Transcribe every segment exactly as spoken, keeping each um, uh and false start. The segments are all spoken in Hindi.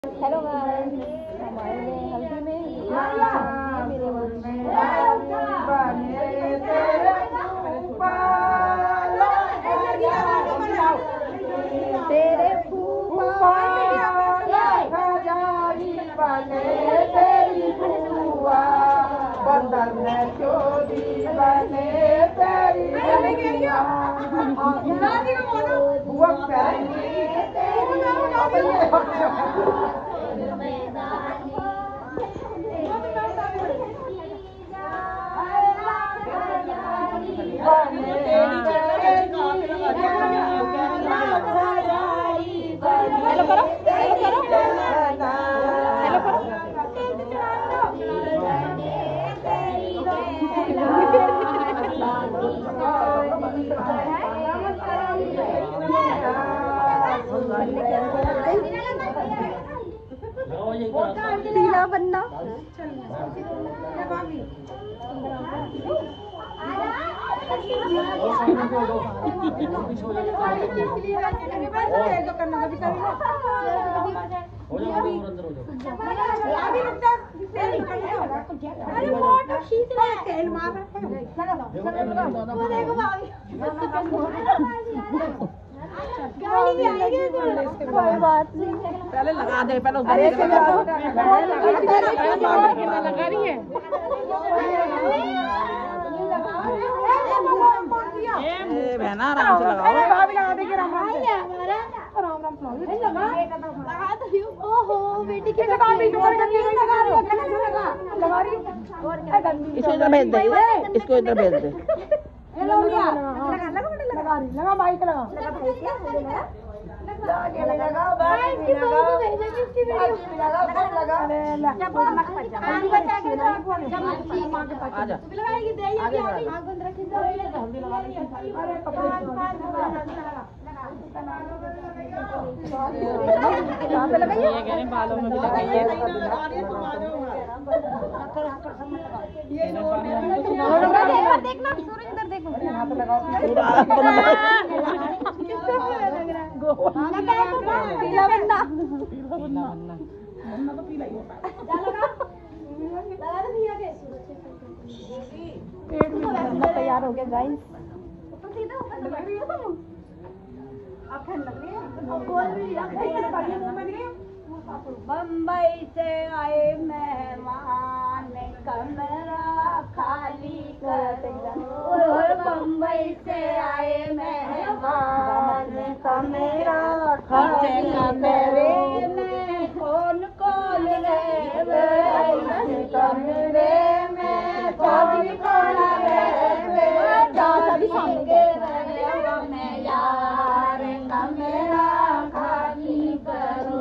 हेलो गाइस, हमारे हल्दी में मेरे तेरे फूफा तेरी फूफा बंदर में चोरी बने तेरी बुआ हेलो करो, हेलो करो, हेलो करो। पीला बंदा कोई बात नहीं, पहले लगा दे, पहले लगा रही है। बहना आराम से लगाओ, लगा देगी राम राम राम राम लगा ओहो बेटी की लगा रही इसको इधर भेज दे, इसको इधर भेज दे। लगा लगा लगा भाई का लगा लगा भाई के लगा लगा भाई की लगा किसकी वीडियो लगा लगा जब मत पड़ जा पानी बचा के जब मां के पास आ जा लगाएगी दे ये आग बंद रखी हल्दी लगा ले। अरे कपड़े यहां पे लगाइए, ये कह रहे बालों में भी लगाइए। लगा रही है तुम आ जाओ, हकर हकर सब मत लगाओ। ये देखना सूरज इधर देखो, यहां पे लगाओ पूरा किससे लग रहा है गोवा पीला बंदा पीला बंदा बंदा तो पीला ही होता है। लगा लगा दे भैया के पेट में बंदा तैयार हो गया गाइस। ऊपर सीधा ऊपर लग रही है तुम आंखें लग रही है कोई भी बम्बई से आए मेहमान कमरा खाली कर बम्बई से आए मेहमान कमरा खाली कमरे में कौन कौन रहे कमरे में कौन कौन रहे सामने में यार कमरा खाली करो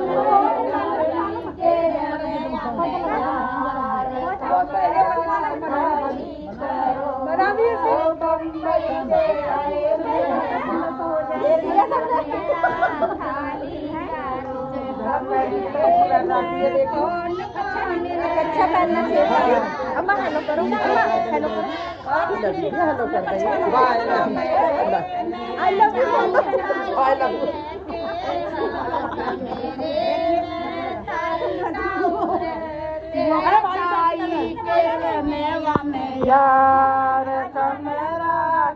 अच्छा पहनना चाहिए। अम्मा हेलो करो, अम्मा हेलो करो, हेलो कर दे। I love you, I love you. यार कमरा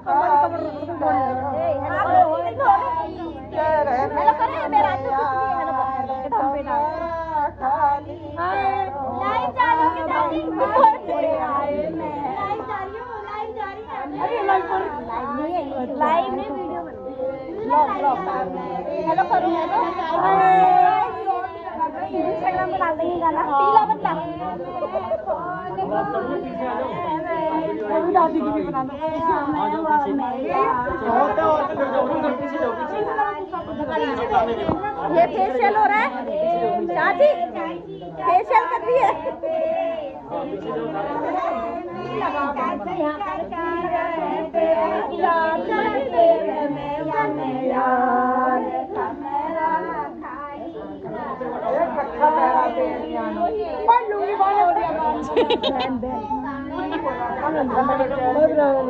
लाइव में वीडियो हेलो करो, इंस्टाग्राम पे डाल देंगे गाना पीला बंदा दादी की भी बना दो। ये फेशियल हो रहा है चाची, फेशियल कर रही है।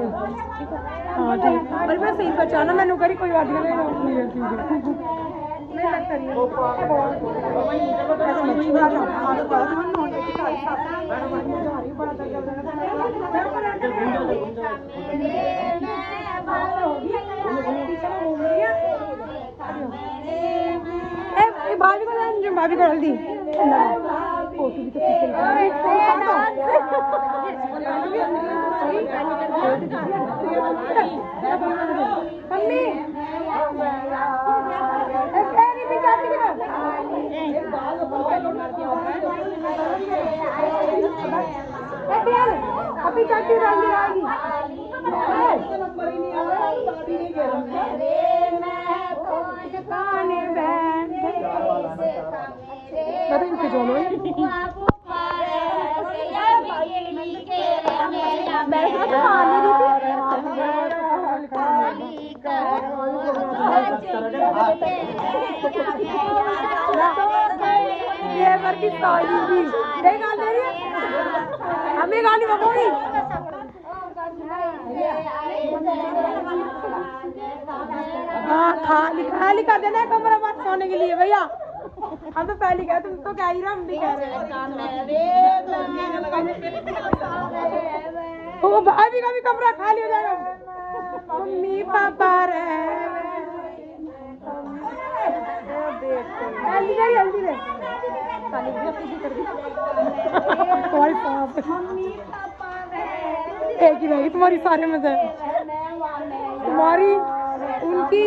हाँ ठीक, और मैं सही बचाना मैंने करी कोई बात नहीं। मेहनत करिए। ऐसे मच्छी बना रहा हूँ आलू बड़ा हम नॉन वेज की सारी सारी बड़ा दर्जा ए भाभी को जो भाभी को दी फोटो भी तो मम्मी अभी चाची डाल दी ये वर्की साली भी दे गाल दे रही है हमें गाली बकोगी हाँ खाली खाली कर देना कमरा मत सोने के लिए भैया हम तो पहले कह तुम तो कह ही रहे हम भी कह रहे वो भाभी का भी कमरा खाली हो जाएगा मम्मी पापा रे जल्दी जल्दी जल्दी दे एक ही रहेगी तुम्हारी सारे में से तुम्हारी उनकी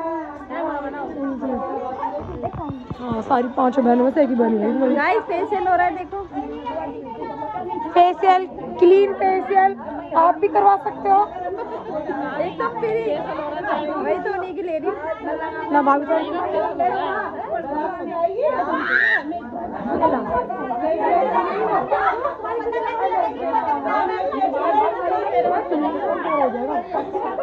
हाँ सारी पांचों बहनों में से एक ही बहन है गाइस फेशियल हो रहा है देखो फेशियल क्लीन फेशियल आप भी करवा सकते हो एकदम फ्री वही तो उन्हीं की ले रही ना भाभी तो हो जाएगा